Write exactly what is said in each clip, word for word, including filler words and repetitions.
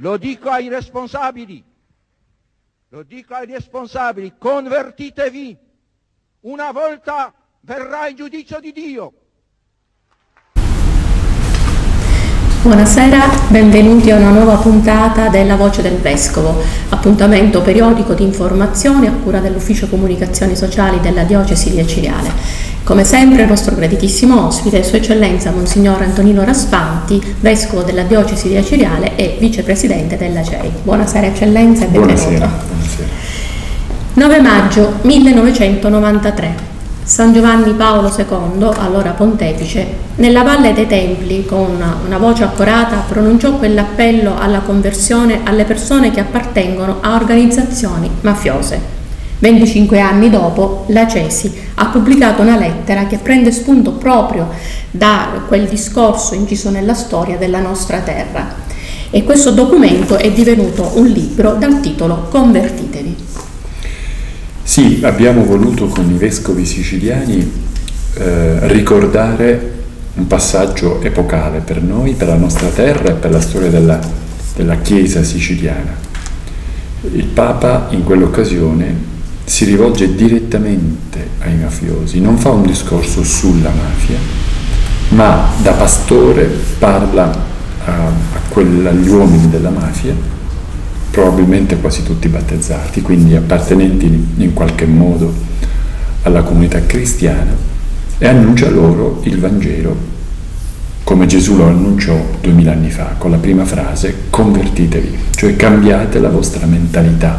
lo dico ai responsabili, lo dico ai responsabili, convertitevi, una volta verrà il giudizio di Dio. Buonasera, benvenuti a una nuova puntata della Voce del Vescovo, appuntamento periodico di informazione a cura dell'Ufficio Comunicazioni Sociali della Diocesi di Aciriale. Come sempre il nostro graditissimo ospite, Sua Eccellenza Monsignor Antonino Raspanti, Vescovo della Diocesi di Aciriale e Vicepresidente della C E I. Buonasera Eccellenza e benvenuto. Buonasera. Buonasera. nove maggio millenovecentonovantatré. San Giovanni Paolo secondo, allora pontefice, nella Valle dei Templi, con una, una voce accorata, pronunciò quell'appello alla conversione alle persone che appartengono a organizzazioni mafiose. venticinque anni dopo, la C E S I ha pubblicato una lettera che prende spunto proprio da quel discorso inciso nella storia della nostra terra. E questo documento è divenuto un libro dal titolo Convertitevi. Sì, abbiamo voluto con i vescovi siciliani eh, ricordare un passaggio epocale per noi, per la nostra terra e per la storia della, della Chiesa siciliana. Il Papa in quell'occasione si rivolge direttamente ai mafiosi, non fa un discorso sulla mafia, ma da pastore parla a, a quella, agli uomini della mafia, probabilmente quasi tutti battezzati, quindi appartenenti in qualche modo alla comunità cristiana, e annuncia loro il Vangelo come Gesù lo annunciò duemila anni fa, con la prima frase: convertitevi, cioè cambiate la vostra mentalità.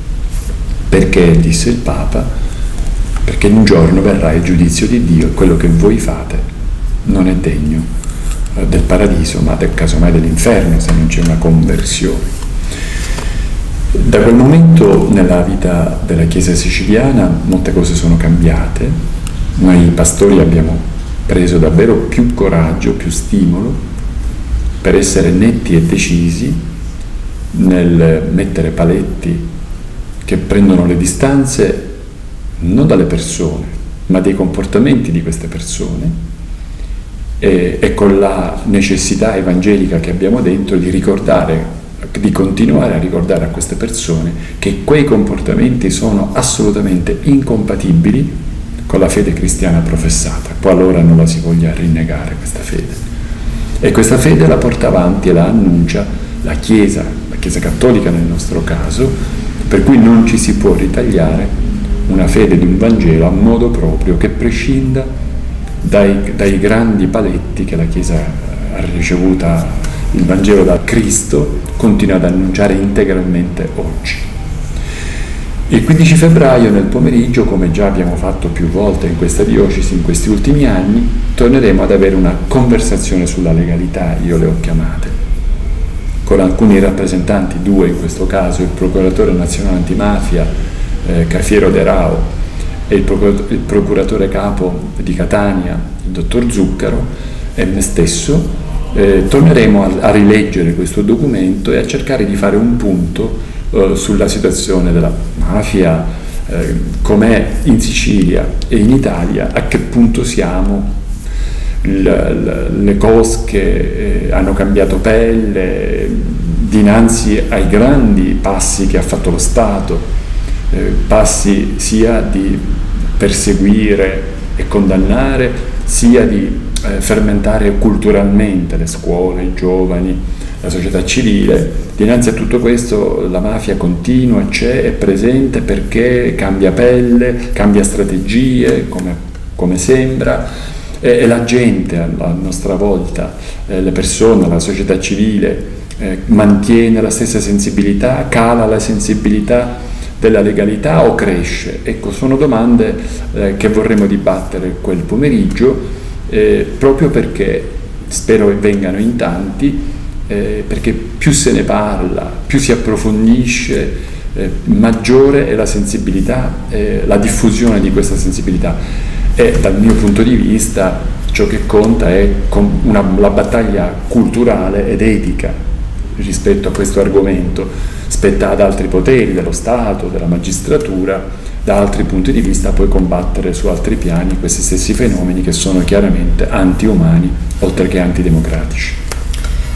Perché, disse il Papa, perché un giorno verrà il giudizio di Dio e quello che voi fate non è degno del paradiso, ma del casomai dell'inferno, se non c'è una conversione. Da quel momento nella vita della Chiesa siciliana molte cose sono cambiate. Noi pastori abbiamo preso davvero più coraggio, più stimolo per essere netti e decisi nel mettere paletti che prendono le distanze non dalle persone, ma dai comportamenti di queste persone, e, e con la necessità evangelica che abbiamo dentro di ricordare, di continuare a ricordare a queste persone che quei comportamenti sono assolutamente incompatibili con la fede cristiana professata, qualora non la si voglia rinnegare questa fede. E questa fede la porta avanti e la annuncia la Chiesa, la Chiesa cattolica nel nostro caso, per cui non ci si può ritagliare una fede di un Vangelo a modo proprio che prescinda dai, dai grandi paletti che la Chiesa ha ricevuta il Vangelo da Cristo, continua ad annunciare integralmente oggi. Il quindici febbraio nel pomeriggio, come già abbiamo fatto più volte in questa diocesi in questi ultimi anni, torneremo ad avere una conversazione sulla legalità, io le ho chiamate, con alcuni rappresentanti, due in questo caso, il procuratore nazionale antimafia eh, Cafiero De Rao e il procuratore, il procuratore capo di Catania, il dottor Zuccaro, e me stesso. Eh, torneremo a, a rileggere questo documento e a cercare di fare un punto eh, sulla situazione della mafia, eh, com'è in Sicilia e in Italia, a che punto siamo, l, l, le cosche eh, hanno cambiato pelle dinanzi ai grandi passi che ha fatto lo Stato, eh, passi sia di perseguire e condannare, sia di Eh, fermentare culturalmente le scuole, i giovani, la società civile. Dinanzi a tutto questo la mafia continua, c'è, è presente perché cambia pelle, cambia strategie, come, come sembra, e, e la gente a, a nostra volta, eh, le persone, la società civile eh, mantiene la stessa sensibilità, cala la sensibilità della legalità o cresce? Ecco, sono domande eh, che vorremmo dibattere quel pomeriggio. Eh, proprio perché spero che vengano in tanti, eh, perché più se ne parla, più si approfondisce, eh, maggiore è la sensibilità, eh, la diffusione di questa sensibilità. E dal mio punto di vista ciò che conta è una, la battaglia culturale ed etica rispetto a questo argomento. Spetta ad altri poteri dello Stato, della magistratura, da altri punti di vista poi combattere su altri piani questi stessi fenomeni che sono chiaramente anti-umani oltre che antidemocratici.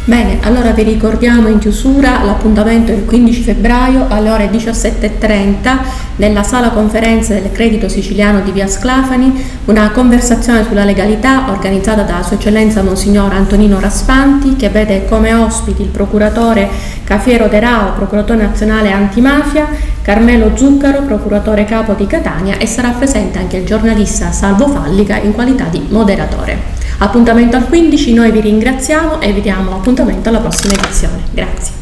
Bene, allora vi ricordiamo in chiusura l'appuntamento il quindici febbraio alle ore diciassette e trenta nella sala conferenze del Credito Siciliano di Via Sclafani, una conversazione sulla legalità organizzata da Sua Eccellenza Monsignor Antonino Raspanti, che vede come ospiti il procuratore Cafiero De Rao, procuratore nazionale antimafia, Carmelo Zuccaro, procuratore capo di Catania, e sarà presente anche il giornalista Salvo Fallica in qualità di moderatore. Appuntamento al quindici, noi vi ringraziamo e vi diamo appuntamento alla prossima edizione. Grazie.